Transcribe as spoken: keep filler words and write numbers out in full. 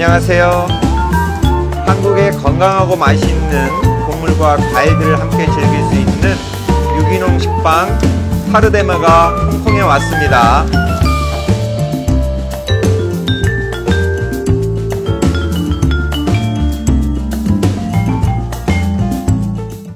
안녕하세요. 한국의 건강하고 맛있는 곡물과 과일들을 함께 즐길 수 있는 유기농 식빵 타르데마가 홍콩에 왔습니다.